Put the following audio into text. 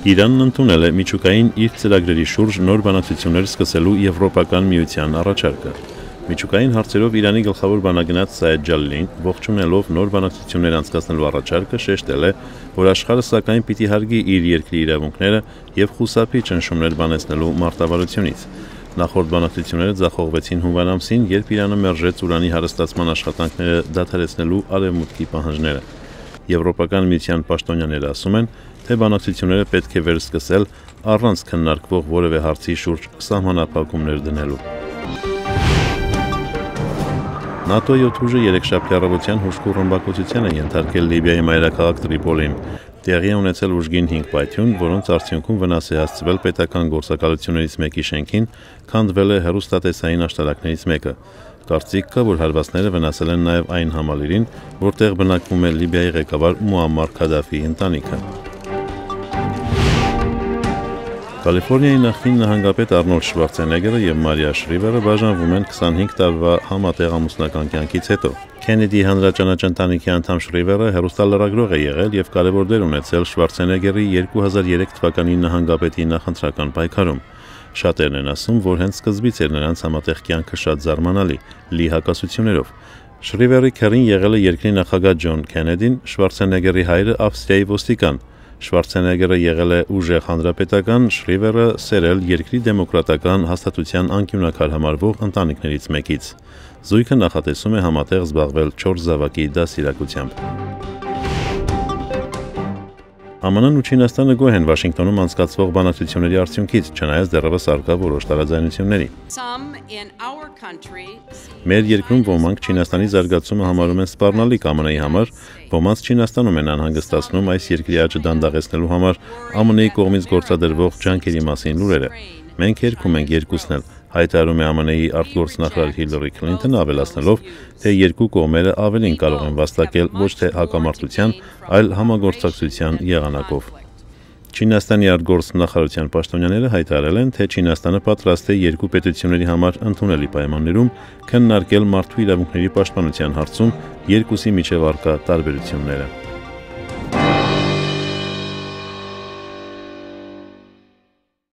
Իրանն ընդունել է միջուկային իր ծրագրերի շուրջ նոր բանակցություններ սկսելու Եվրոպական միության առաջարկը։ Միջուկային հարցերով Իրանի գլխավոր բանագնաց Սայեդ Ջալիլին ողջունելով նոր բանակցություններ անցկացնելու առաջարկը շեշտել է, որ աշխարհը սակայն պիտի հարգի իր երկրի իրավունքները եւ խուսափի ճնշումներ բանեցնելու մարտավարությունից։ Նախորդ բանակցությունները ձախողվեցին հունվար ամսին, երբ Իրանը մերժեց ուրանի հարստացման աշխատանքները դադարեցնելու արևմուտքի պահանջները։ Եվրոպական միության պաշտոնյաները ասում են, թե բանակցությունները պետք է վերսկսել առանց քննարկվող որևէ հարցի շուրջ սահմանափակումներ դնելու։ ՆԱՏՕ-ի օդուժը երեքշաբթի առավոտյան հուժկու ռմբակոծության է ենթարկել Լիբիայի մայրաքաղաք Տրիպոլին։ Տեղի է ունեցել ուժգին 5 պայթյուն, որոնց արդյունքում վնաս է հասցվել պետական գործակալություններից մեկի շենքին, քանդվել է հեռուստատեսային աշտարակներից մեկը։ Կարծիք կա, որ հարվածները վնասել են նաև այն համալիրին, որտեղ բնակվում է Լիբիայի ղեկավար Մուամմար Քադաֆիի ընտանիքը։ Կալիֆոռնիայի նախկին նահանգապետ Արնոլդ Շվարցենեգերը եւ Մարիա Շրիվերը բաժանվում են 25 տարվա համատեղ ամուսնական կյանքից հետո։ Քենեդի հանրաճանաչ ընտանիքի անդամ Շրիվերը հեռուստալրագրող է եղել եւ կարևոր դեր ունեցել Շվարցենեգերի 2003 թվականի նահանգապետի նախընտրական պայքարում։ Շատերն են ասում, որ հենց սկզբից էր նրանց համատեղ կյանքը շատ զարմանալի, լի հակասություններով։ Շրիվերի քեռին եղել է երկրի նախագահ Ջոն Քենեդին, Շվարցենեգերի հայրը Ավստրիայի ոստիկան։ Շվարցենեգերը եղել է ուժեղ հանրապետական, Շրիվերը սերել երկրի դեմոկրատական հաստատության անկյունակար համարվող ընտանիքներից մեկից։ Զույգը նախատեսում է համատեղ զբաղվել 4 զավակի դաստիարակությամբ։ ԱՄՆ-ն ու Չինաստանը գոհ են Վաշինգտոնում անցկացվող բանակցությունների արդյունքից, չնայած դեռևս առկա որոշ տարաձայնությունների։ Մեր երկրում ոմանք Չինաստանի զարգացումը համարում են սպառնալիք ԱՄՆ-ի համար, ոմանց Չինաստանում են անհանգստացնում այս երկրի աճը դանդաղեցնելու համար ԱՄՆ-ի կողմից գործադրվող ջանքերի մասին լուրերը։ Մենք երգում ենք երկուսն էլ, հայտարարում է ԱՄՆ-ի արտգործնախարար Հիլարի Քլինթոնը, ավելացնելով, թե երկու կողմերը ավելին կարող են վաստակել ոչ թե հակամարտության, այլ համագործակցության եղանակով։ Չինաստանի արտգործնախարարության պաշտոնյաները հայտարարել են, թե Չինաստանը պատրաստ է երկու պետությունների համար ընդունելի պայմաններում քննարկել մարդու իրավունքների պաշտպանության հարցում երկուսի միջև առկա տարբերությունները։